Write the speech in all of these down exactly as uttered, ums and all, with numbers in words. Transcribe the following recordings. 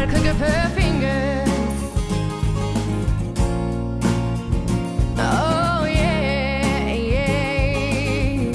by the click of her fingers. Oh yeah, yeah.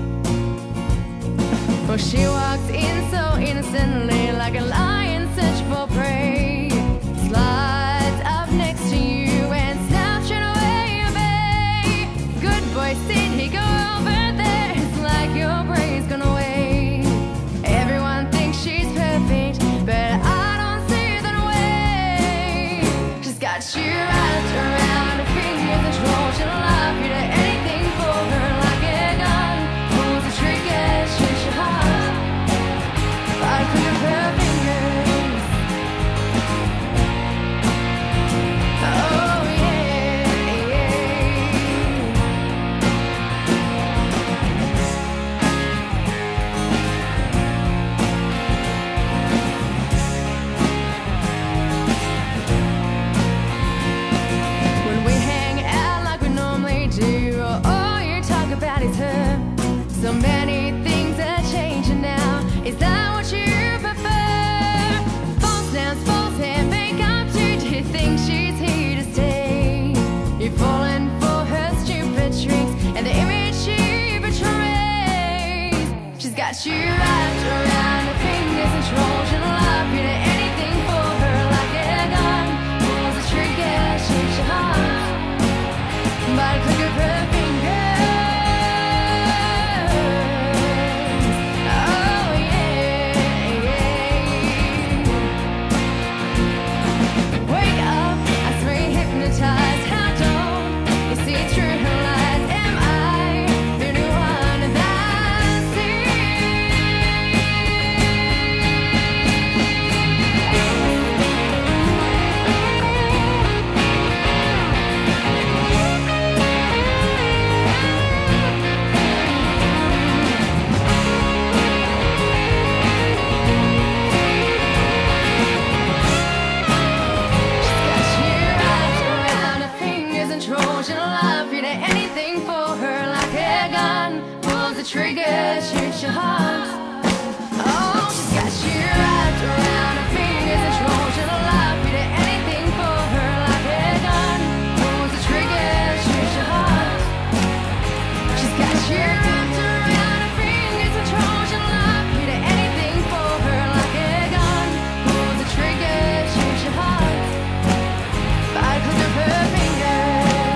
Well, she walks in so innocently, like a lion searching for prey. Slides up next to you and snaps you away, obey. Good boy, sit, he go over there. It's like your brain's gone away. Everyone thinks she's perfect, but I don't see that way. She's got you wrapped around her fingers and control. She'll love you to anything for her, like a gun. Pulls the trigger, shoots your heart by the click of her fingers. Oh yeah, yeah. When we hang out like we normally do, all you talk about is her. So many things are changing now. Is that what you prefer? False nails, false hair, makeup too. Do you think she's here to stay? You've fallen for her stupid tricks and the image she betrays. She's got you wrapped around her fingers and control. She'll love you to anything for her, like a gun. Pulls the trigger, shoots your heart by the click of her fingers. Oh yeah, yeah. Wake up, I swear you're hypnotized. How don't you see through her lies? Am I the only one that trigger, shoots your heart. Oh, she's got you wrapped around her fingers and control. She'll love you to anything for her, like a gun. Pulls the trigger, shoots your heart. She's got you wrapped around her fingers and control. She'll love you to anything for her, like a gun. Pulls the trigger, shoots your heart by the click of her fingers.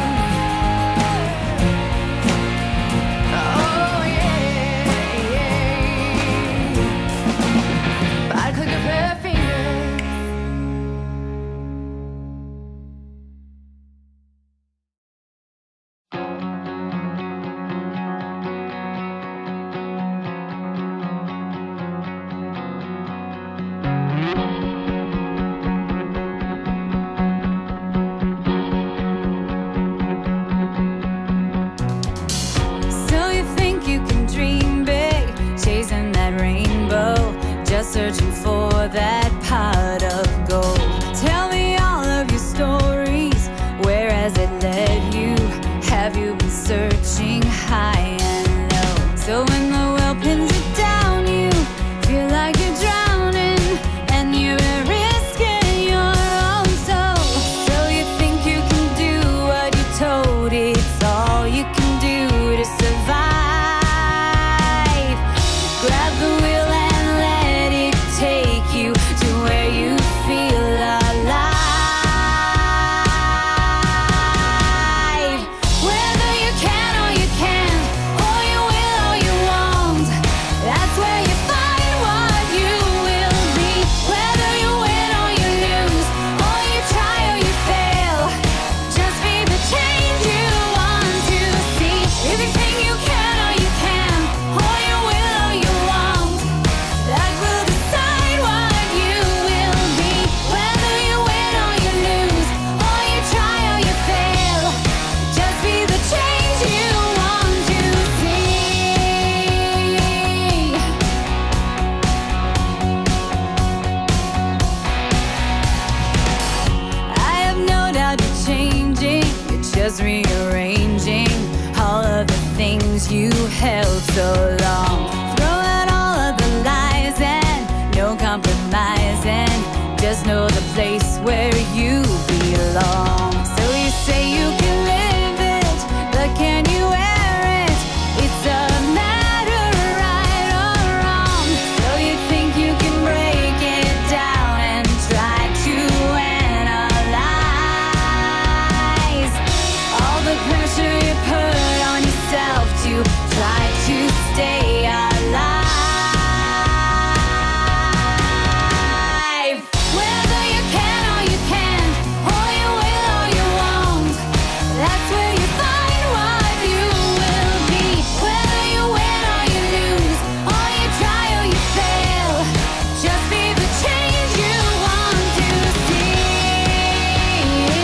Searching for that pot of gold. Tell me all of your stories. Where has it led you? Have you been searching high and low? So when the well pins you down, you feel like you're drowning and you're risking your own soul. So you think you can do what you're told? It's all you can do to survive. Grab the wheel and take you to where you feel alive. Whether you can or you can't, or you will or you won't, that's where you find what you will be. Whether you win or you lose, or you try or you fail, just be the change you want to see. If you think you can or you can, or you will or you won't, that will decide what you will be. Whether you win or you lose, or you try or you fail, just be the change you want to see. I have no doubt you're changing, you're just rearranging all of the things you held so long. Throw out all of the lies and no compromising. Just always know the place where you belong. So you say you can live it, but can you wear it? It's a matter of right or wrong. So you think you can break it down and try to analyze all the pressure you put on yourself to try to stay alive. Whether you can or you can't, or you will or you won't, that's where you find what you will be. Whether you win or you lose, or you try or you fail, just be the change you want to see.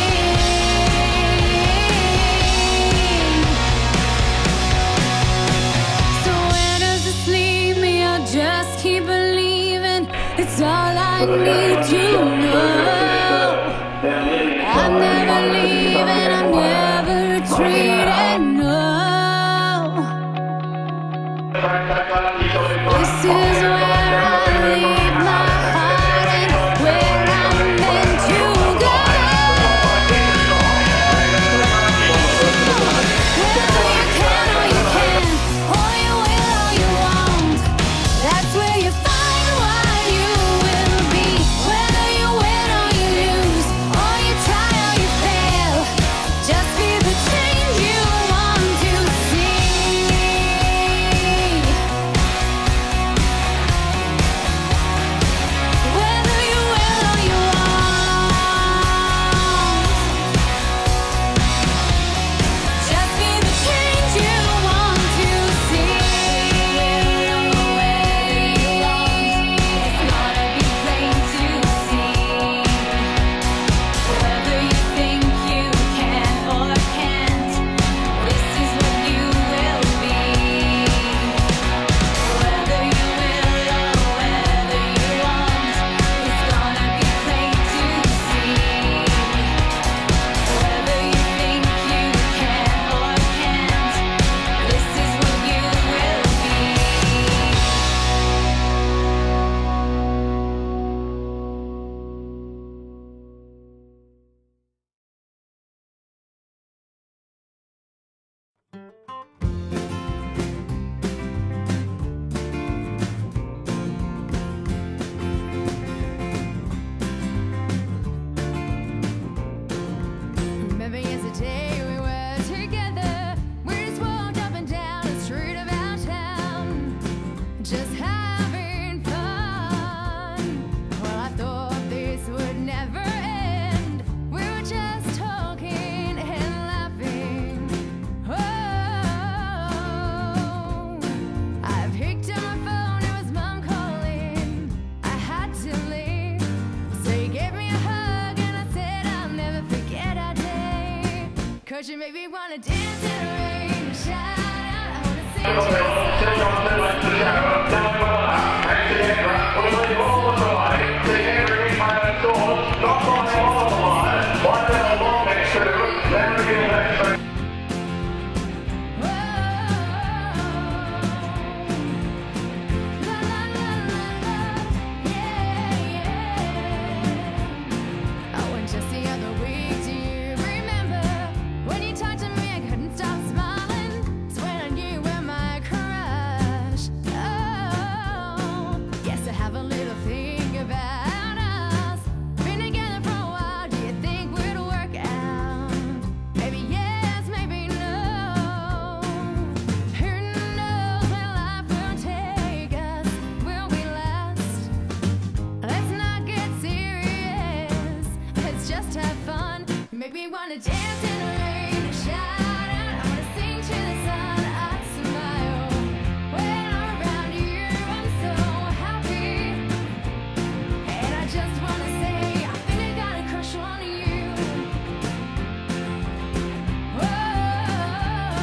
So where does this leave me? I'll just keep believing. It's all I need to know. I'm never leaving, I'm never retreating, no. This is where I leave my heart and where I'm meant to go. Whether you can or you can't, or you will or you won't, that's where you find what you will be. Whether you win or you lose, or you try or you fail, just be the change you want to see. Whether you will or you won't, just be the change you want to see. It's gonna be plain to see. Whether you think you can or can't, this is what you will be. Whether you will or whether you won't, it's gonna be plain to see. Whether you think you can or can't, this is what you will be. Remember yesterday we were together. We just walked up and down the street of our town, just having fun. Well, I thought this would never end. We were just talking and laughing. Oh, I picked up my phone, it was Mom calling. I had to leave, so you gave me a hug and I said I'll never forget our day. Cause you make me wanna dance in the rain and shout out. I wanna sing to I went just the other week, do you remember? When you talked to me, I couldn't stop smiling. It's when I knew you were my crush. Oh, guess I have a little thing about us. Been together for a while, do you think we'd work out? Maybe yes, maybe no. Who knows where life will take us? Will we last? Let's not get serious, let's just have fun. You make me wanna dance in the rain and shout out. I wanna sing to the sun, I smile. When I'm around you, I'm so happy. And I just wanna say, I think I got a crush on you. Whoa.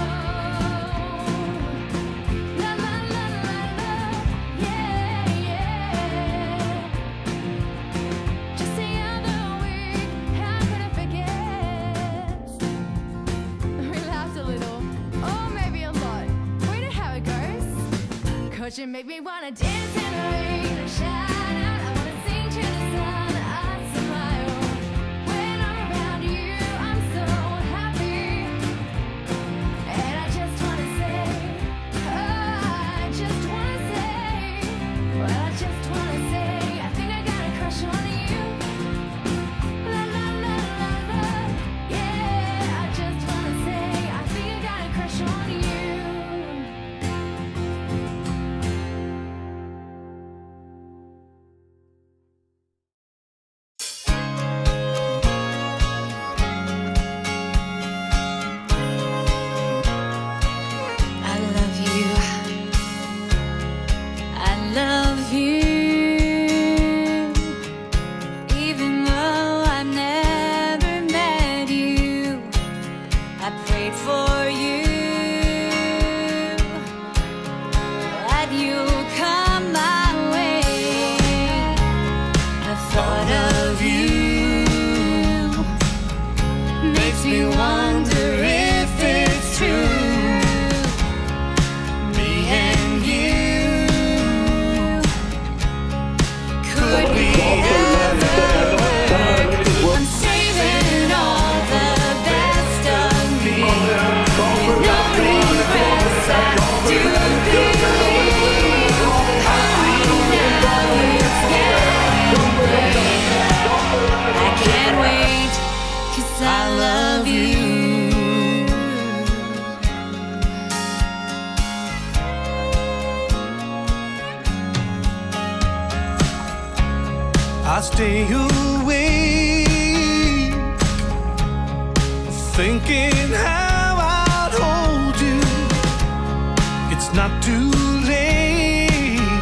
La la la la la, yeah, yeah. Just the other week, how could I forget? We laughed a little, oh maybe a lot. We know how it goes. Cause you make me wanna dance in the rain and shout out. I wanna sing to the sun. I stay away, thinking how I'd hold you. It's not too late.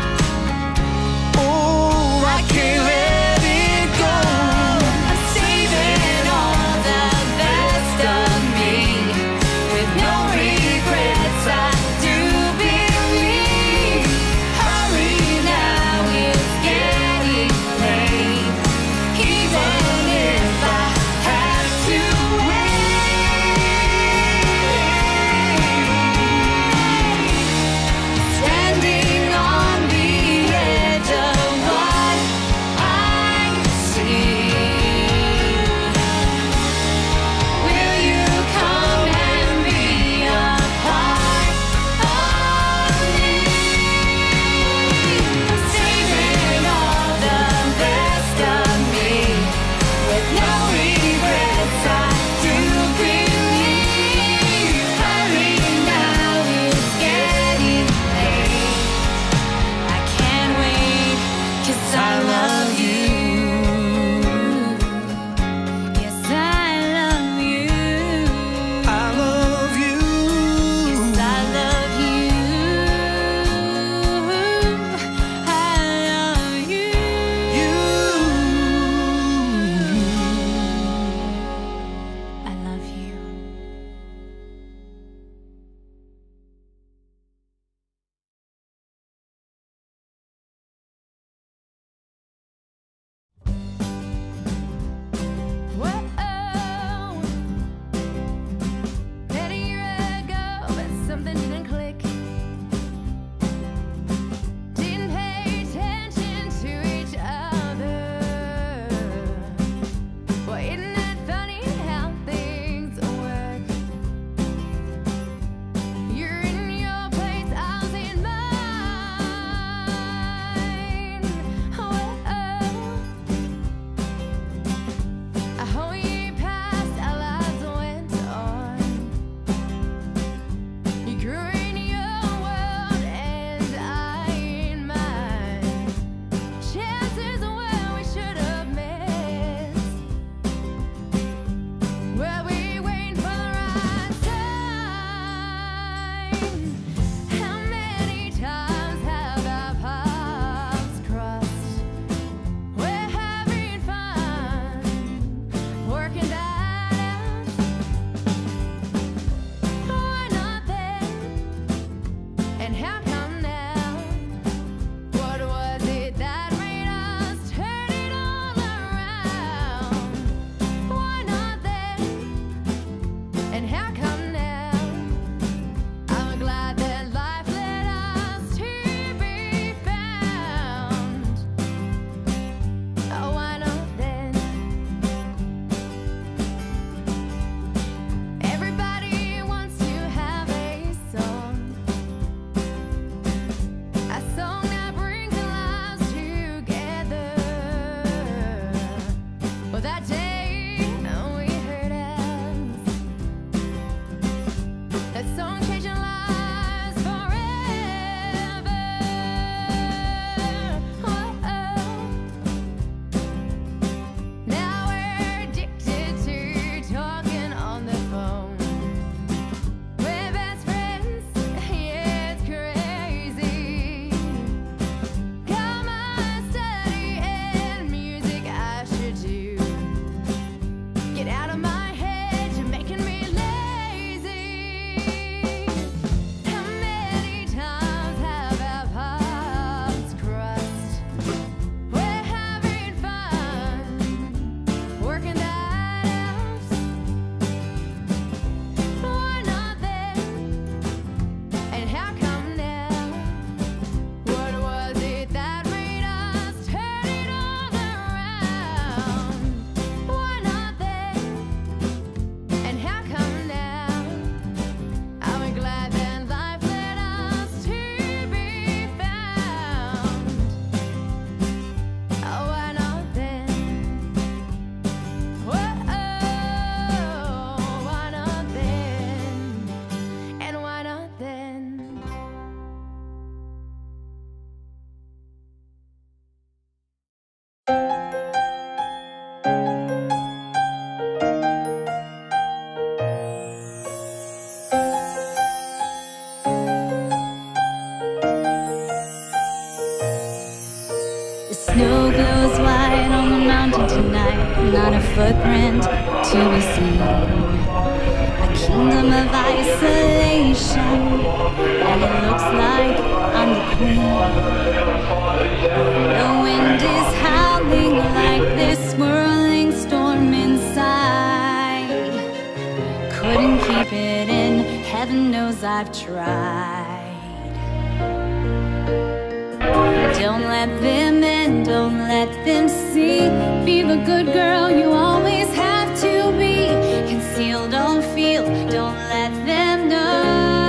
Oh, I can't let it go. I'm saving all the best of me with no regrets. I do believe. Hurry now, it's getting late. Even if I have to wait, stay tonight, not a footprint to be seen. A kingdom of isolation, and it looks like I'm the queen. The wind is howling like this swirling storm inside. Couldn't keep it in, heaven knows I've tried. Don't let them in, don't let them see. Be the good girl you always have to be. Conceal, don't feel, don't let them know.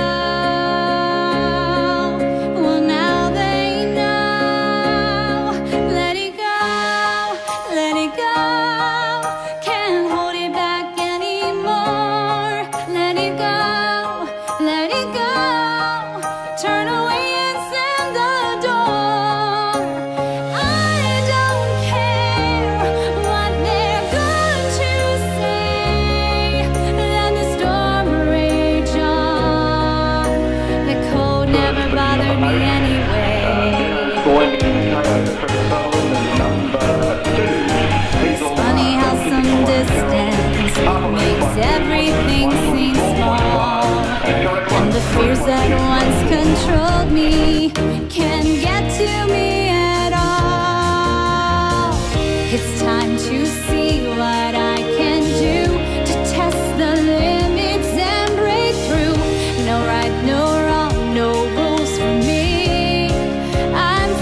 Well, now they know. Let it go, let it go. Can't hold it back anymore. Let it go, let it go. Turn away and slam the door. I don't care what they're going to say. Let the storm rage on. The cold never bothered me anyway. It's funny how some distance makes everything seem small. And the fears that once controlled me can't get to me at all. It's time to see what I can do to test the limits and break through. No right, no wrong, no rules for me. I'm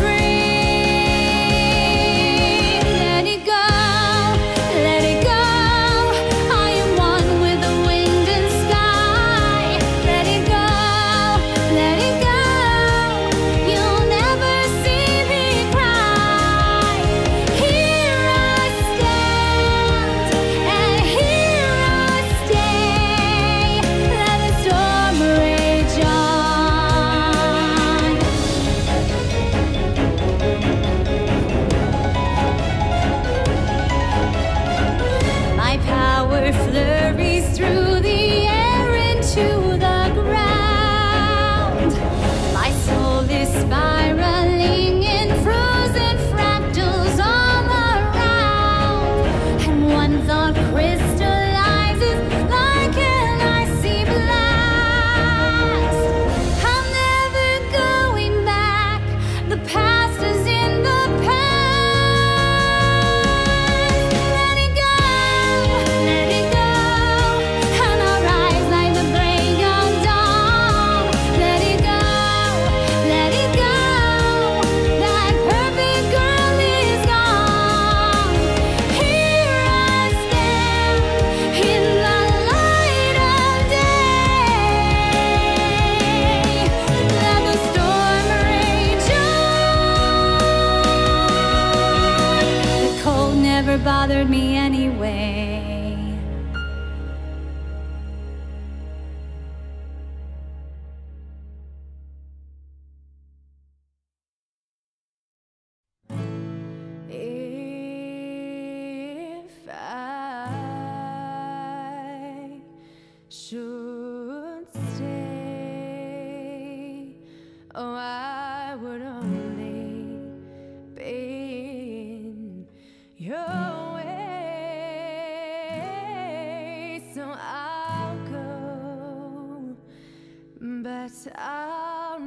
free. Let it go, let it go. I am one with the wind and sky. Let it go, let it go. You'll never see me cry. Here I stand, and here I stay. Let the storm rage on. My power flurries through the air into the ground. My soul is spiraling in frozen fractals all around. And one thought crystallizes like an icy blast. I'm never going back. The past is in the past. Let it go, let it go. And I'll rise like the break of dawn. Let it go, let it go. That perfect girl is gone. Here I stand in the light of day. Let the storm rage on. The cold never bothered me anyway. If I should stay, oh, I would only be in your way. So I'll go, but I'll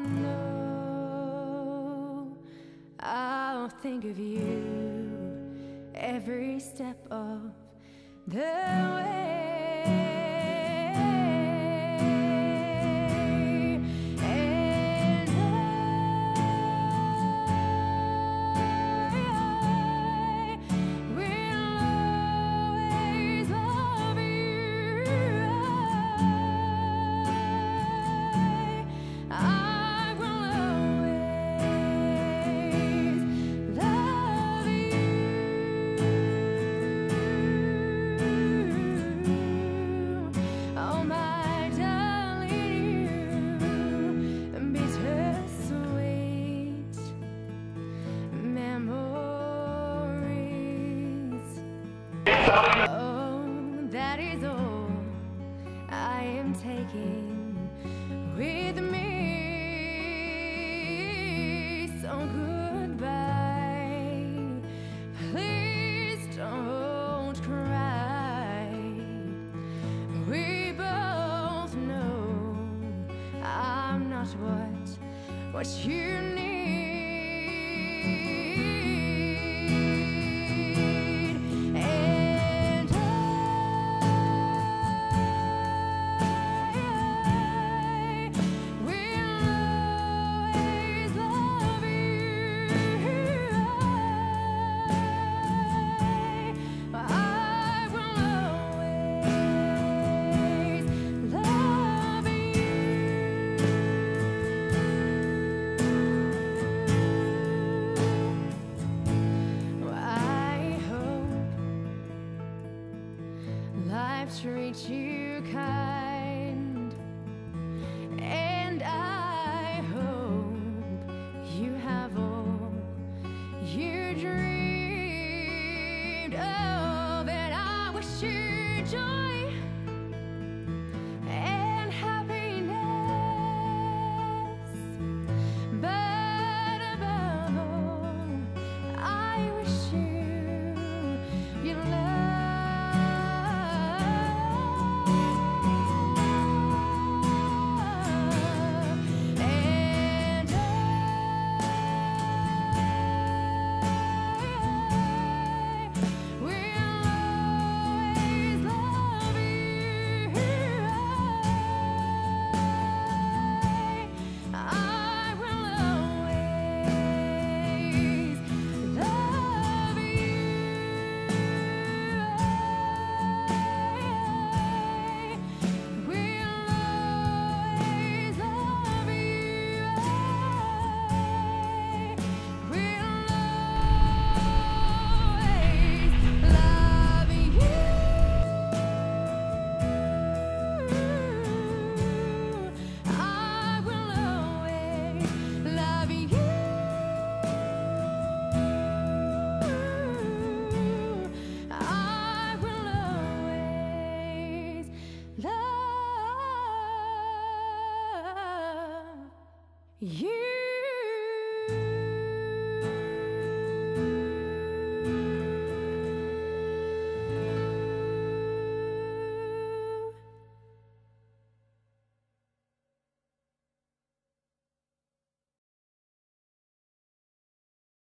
know I'll think of you every step of the way. And I will always love you. I will always love you. Oh, my darling, you bittersweet memories. Oh, that is all I am taking with me. So goodbye, please don't what you need. And I will always love you. I will always love you. I hope life treats you kind.